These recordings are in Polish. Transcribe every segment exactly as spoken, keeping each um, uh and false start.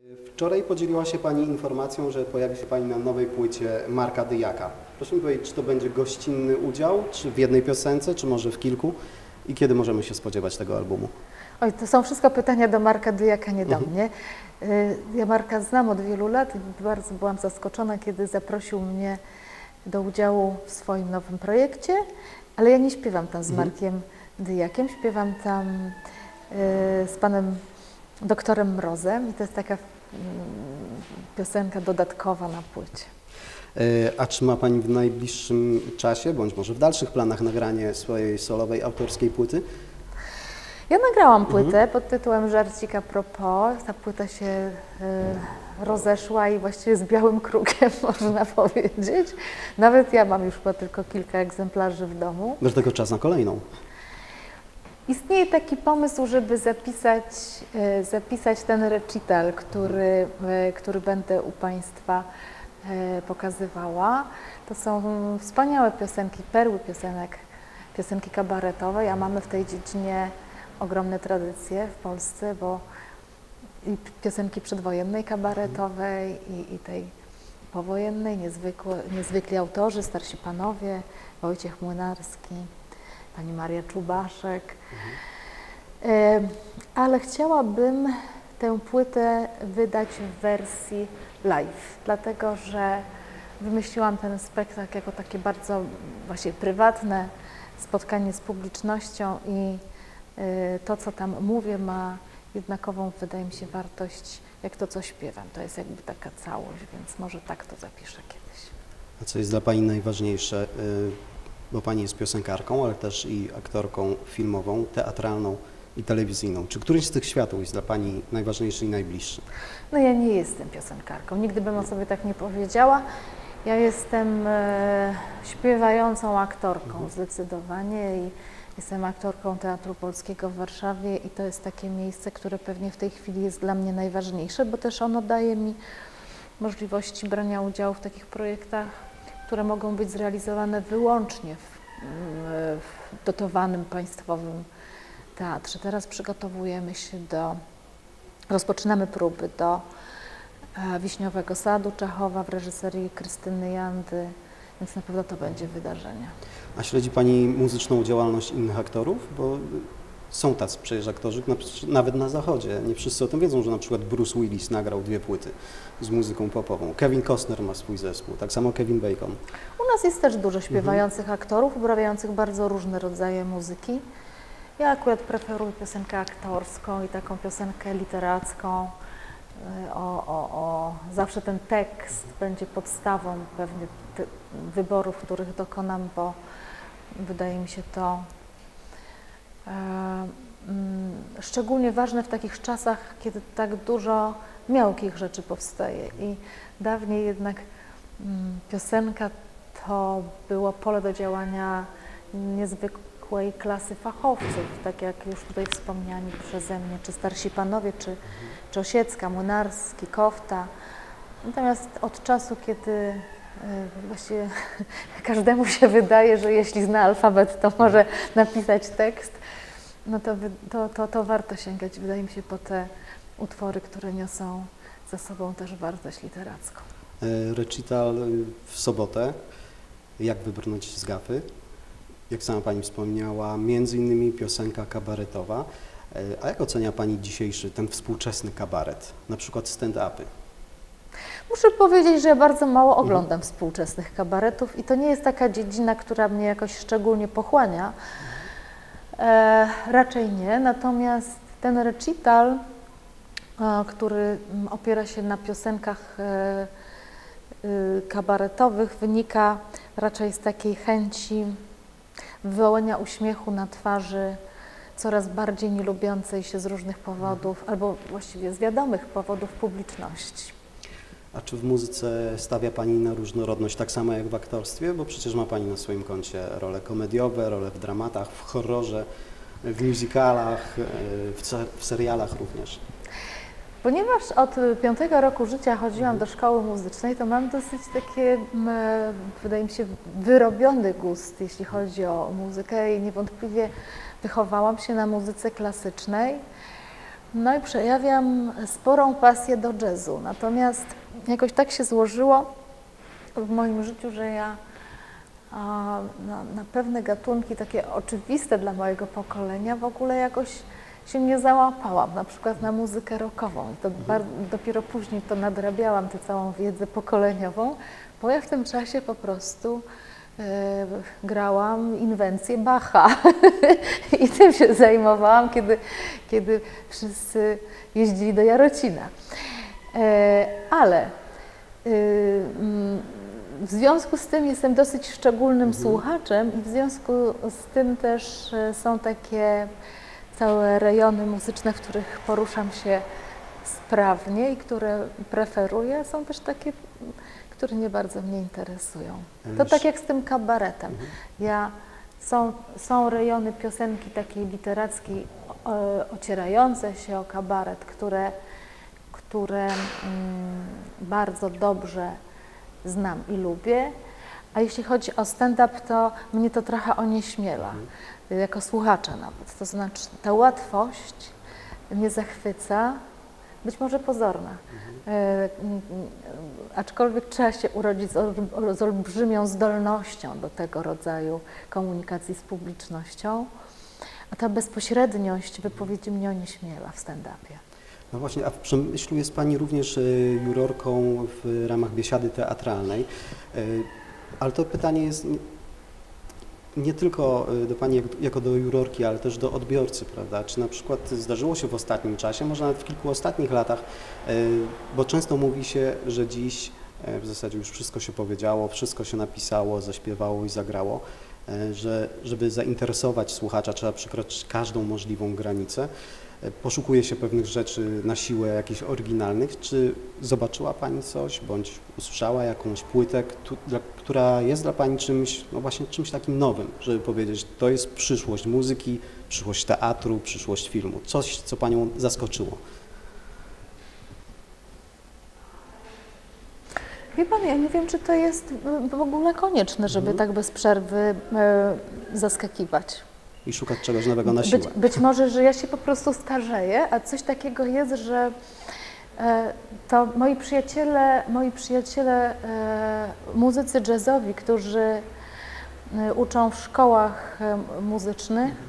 Wczoraj podzieliła się Pani informacją, że pojawi się Pani na nowej płycie Marka Dyjaka. Proszę mi powiedzieć, czy to będzie gościnny udział, czy w jednej piosence, czy może w kilku? I kiedy możemy się spodziewać tego albumu? Oj, to są wszystko pytania do Marka Dyjaka, nie do Mhm. mnie. Ja Marka znam od wielu lat i bardzo byłam zaskoczona, kiedy zaprosił mnie do udziału w swoim nowym projekcie, ale ja nie śpiewam tam z Mhm. Markiem Dyjakiem, śpiewam tam y, z panem doktorem Mrozem i to jest taka y, piosenka dodatkowa na płycie. A czy ma Pani w najbliższym czasie, bądź może w dalszych planach nagranie swojej solowej, autorskiej płyty? Ja nagrałam płytę Mhm. pod tytułem Żarcik a propos. Ta płyta się y, rozeszła i właściwie z białym krukiem, można powiedzieć. Nawet ja mam już chyba tylko kilka egzemplarzy w domu. Dlatego czas na kolejną. Istnieje taki pomysł, żeby zapisać, y, zapisać ten recital, który, y, który będę u Państwa y, pokazywała. To są wspaniałe piosenki, perły piosenek, piosenki kabaretowej, a mamy w tej dziedzinie ogromne tradycje w Polsce, bo i piosenki przedwojennej kabaretowej i, i tej powojennej, niezwykłe, niezwykli autorzy, starsi panowie, Wojciech Młynarski, pani Maria Czubaszek. Mhm. E, ale chciałabym tę płytę wydać w wersji live, dlatego że wymyśliłam ten spektakl jako takie bardzo właśnie prywatne spotkanie z publicznością i to, co tam mówię, ma jednakową, wydaje mi się, wartość jak to, co śpiewam. To jest jakby taka całość, więc może tak to zapiszę kiedyś. A co jest dla Pani najważniejsze, bo Pani jest piosenkarką, ale też i aktorką filmową, teatralną i telewizyjną. Czy któryś z tych światów jest dla Pani najważniejszy i najbliższy? No ja nie jestem piosenkarką, nigdy bym o sobie tak nie powiedziała. Ja jestem e, śpiewającą aktorką mhm. zdecydowanie i jestem aktorką Teatru Polskiego w Warszawie i to jest takie miejsce, które pewnie w tej chwili jest dla mnie najważniejsze, bo też ono daje mi możliwości brania udziału w takich projektach, które mogą być zrealizowane wyłącznie w, w dotowanym państwowym teatrze. Teraz przygotowujemy się do, rozpoczynamy próby do Wiśniowego Sadu Czechowa w reżyserii Krystyny Jandy, więc na pewno to będzie wydarzenie. A śledzi Pani muzyczną działalność innych aktorów? Bo są tacy przecież aktorzy, nawet na zachodzie. Nie wszyscy o tym wiedzą, że na przykład Bruce Willis nagrał dwie płyty z muzyką popową. Kevin Costner ma swój zespół, tak samo Kevin Bacon. U nas jest też dużo śpiewających mhm. aktorów, uprawiających bardzo różne rodzaje muzyki. Ja akurat preferuję piosenkę aktorską i taką piosenkę literacką. O, o, o. Zawsze ten tekst będzie podstawą pewnie wyborów, których dokonam, bo wydaje mi się to e, mm, szczególnie ważne w takich czasach, kiedy tak dużo miałkich rzeczy powstaje i dawniej jednak mm, piosenka to było pole do działania niezwykłej klasy fachowców, tak jak już tutaj wspomniani przeze mnie, czy starsi panowie, czy, czy Osiecka, Młynarski, Kofta. Natomiast od czasu, kiedy właściwie każdemu się wydaje, że jeśli zna alfabet, to może napisać tekst, no to, to, to, to warto sięgać, wydaje mi się, po te utwory, które niosą za sobą też wartość literacką. Recital w sobotę, jak wybrnąć z gafy. Jak sama Pani wspomniała, między innymi piosenka kabaretowa. A jak ocenia Pani dzisiejszy, ten współczesny kabaret, na przykład stand-upy? Muszę powiedzieć, że ja bardzo mało oglądam mhm. współczesnych kabaretów i to nie jest taka dziedzina, która mnie jakoś szczególnie pochłania. E, raczej nie, natomiast ten recital, e, który opiera się na piosenkach e, e, kabaretowych, wynika raczej z takiej chęci wywołania uśmiechu na twarzy coraz bardziej nielubiącej się z różnych powodów, albo właściwie z wiadomych powodów publiczności. A czy w muzyce stawia Pani na różnorodność tak samo jak w aktorstwie? Bo przecież ma Pani na swoim koncie role komediowe, role w dramatach, w horrorze, w musicalach, w, w serialach również. Ponieważ od piątego roku życia chodziłam do szkoły muzycznej, to mam dosyć takie, wydaje mi się, wyrobiony gust, jeśli chodzi o muzykę i niewątpliwie wychowałam się na muzyce klasycznej. No i przejawiam sporą pasję do jazzu, natomiast jakoś tak się złożyło w moim życiu, że ja a, na, na pewne gatunki takie oczywiste dla mojego pokolenia w ogóle jakoś się nie załapałam, na przykład na muzykę rockową. I to bar, dopiero później to nadrabiałam, tę całą wiedzę pokoleniową, bo ja w tym czasie po prostu e, grałam inwencję Bacha i tym się zajmowałam, kiedy, kiedy wszyscy jeździli do Jarocina. E, ale e, w związku z tym jestem dosyć szczególnym mhm. słuchaczem i w związku z tym też są takie całe rejony muzyczne, w których poruszam się sprawnie i które preferuję, są też takie, które nie bardzo mnie interesują. To tak jak z tym kabaretem. Mhm. Ja, są, są rejony piosenki takiej literackiej o, ocierające się o kabaret, które, które mm, bardzo dobrze znam i lubię, a jeśli chodzi o stand-up, to mnie to trochę onieśmiela, mhm. jako słuchacza nawet. To znaczy ta łatwość mnie zachwyca, być może pozorna, mhm. e, aczkolwiek trzeba się urodzić z, ol, z olbrzymią zdolnością do tego rodzaju komunikacji z publicznością, a ta bezpośredniość wypowiedzi mnie onieśmiela w stand-upie. No właśnie, a w Przemyślu jest Pani również jurorką w ramach biesiady teatralnej, ale to pytanie jest nie, nie tylko do Pani jako do jurorki, ale też do odbiorcy, prawda? Czy na przykład zdarzyło się w ostatnim czasie, może nawet w kilku ostatnich latach, bo często mówi się, że dziś w zasadzie już wszystko się powiedziało, wszystko się napisało, zaśpiewało i zagrało, że żeby zainteresować słuchacza, trzeba przekroczyć każdą możliwą granicę. Poszukuje się pewnych rzeczy na siłę, jakichś oryginalnych. Czy zobaczyła Pani coś, bądź usłyszała jakąś płytę, która jest dla Pani czymś, no właśnie czymś takim nowym, żeby powiedzieć, to jest przyszłość muzyki, przyszłość teatru, przyszłość filmu. Coś, co Panią zaskoczyło? Wie Pan, ja nie wiem, czy to jest w ogóle konieczne, żeby mhm. tak bez przerwy e, zaskakiwać. I szukać czegoś nowego na siłę. Być, być może, że ja się po prostu starzeję, a coś takiego jest, że e, to moi przyjaciele, moi przyjaciele e, muzycy jazzowi, którzy e, uczą w szkołach e, muzycznych, mhm.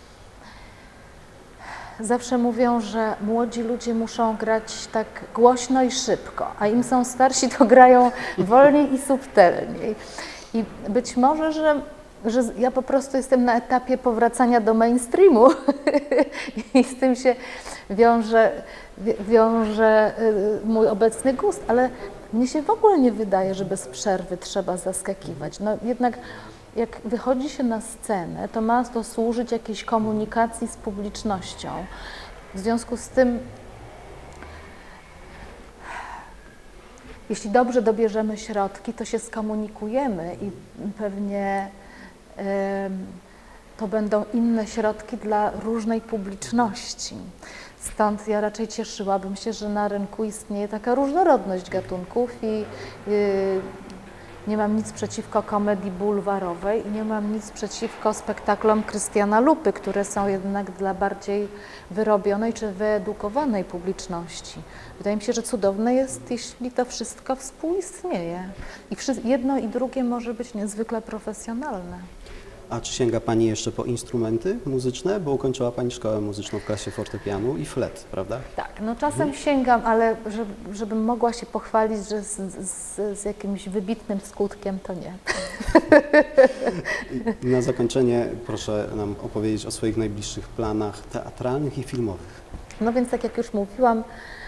zawsze mówią, że młodzi ludzie muszą grać tak głośno i szybko, a im są starsi, to grają wolniej i subtelniej. I być może, że że ja po prostu jestem na etapie powracania do mainstreamu i z tym się wiąże, wiąże mój obecny gust, ale mnie się w ogóle nie wydaje, że bez przerwy trzeba zaskakiwać. No jednak jak wychodzi się na scenę, to ma to służyć jakiejś komunikacji z publicznością. W związku z tym, jeśli dobrze dobierzemy środki, to się skomunikujemy i pewnie to będą inne środki dla różnej publiczności. Stąd ja raczej cieszyłabym się, że na rynku istnieje taka różnorodność gatunków i yy, nie mam nic przeciwko komedii bulwarowej i nie mam nic przeciwko spektaklom Krystiana Lupy, które są jednak dla bardziej wyrobionej czy wyedukowanej publiczności. Wydaje mi się, że cudowne jest, jeśli to wszystko współistnieje i jedno i drugie może być niezwykle profesjonalne. A czy sięga Pani jeszcze po instrumenty muzyczne? Bo ukończyła Pani szkołę muzyczną w klasie fortepianu i flet, prawda? Tak, no czasem hmm. sięgam, ale żeby, żebym mogła się pochwalić, że z, z, z jakimś wybitnym skutkiem, to nie. I na zakończenie proszę nam opowiedzieć o swoich najbliższych planach teatralnych i filmowych. No więc tak jak już mówiłam,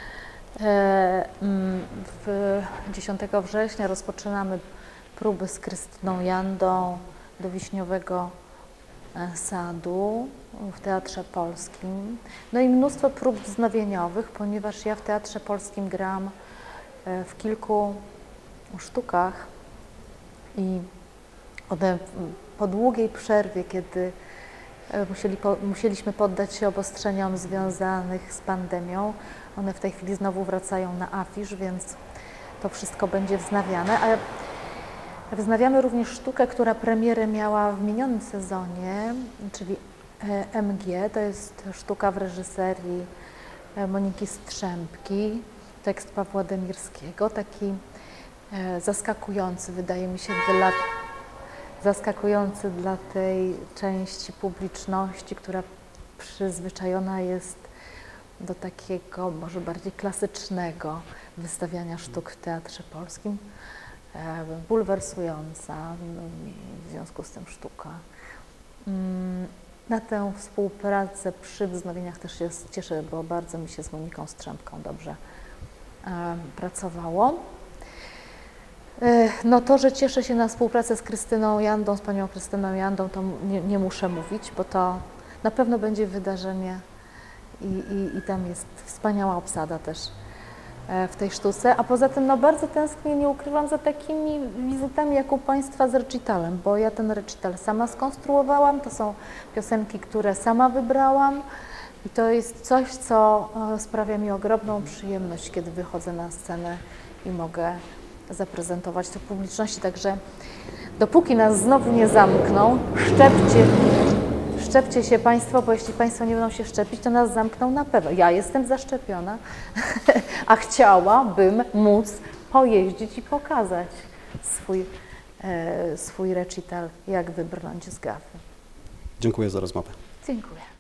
w dziesiątego września rozpoczynamy próby z Krystyną Jandą do Wiśniowego Sadu w Teatrze Polskim. No i mnóstwo prób wznowieniowych, ponieważ ja w Teatrze Polskim gram w kilku sztukach i one po długiej przerwie, kiedy musieli, po, musieliśmy poddać się obostrzeniom związanych z pandemią, one w tej chwili znowu wracają na afisz, więc to wszystko będzie wznawiane. A wznawiamy również sztukę, która premierę miała w minionym sezonie, czyli M G. To jest sztuka w reżyserii Moniki Strzępki, tekst Pawła Demirskiego, taki zaskakujący, wydaje mi się, dla, zaskakujący dla tej części publiczności, która przyzwyczajona jest do takiego może bardziej klasycznego wystawiania sztuk w Teatrze Polskim. Bulwersująca w związku z tym sztuka. Na tę współpracę przy wznowieniach też się cieszę, bo bardzo mi się z Moniką Strzępką dobrze pracowało. No to, że cieszę się na współpracę z Krystyną Jandą, z panią Krystyną Jandą, to nie, nie muszę mówić, bo to na pewno będzie wydarzenie i, i, i tam jest wspaniała obsada też w tej sztuce, a poza tym no bardzo tęsknię, nie ukrywam, za takimi wizytami jak u Państwa z recitalem, bo ja ten recital sama skonstruowałam, to są piosenki, które sama wybrałam i to jest coś, co sprawia mi ogromną przyjemność, kiedy wychodzę na scenę i mogę zaprezentować to publiczności, także dopóki nas znowu nie zamkną, szczepcie, szczepcie się Państwo, bo jeśli Państwo nie będą się szczepić, to nas zamkną na pewno. Ja jestem zaszczepiona, a chciałabym móc pojeździć i pokazać swój, e, swój recital, jak wybrnąć z gafy. Dziękuję za rozmowę. Dziękuję.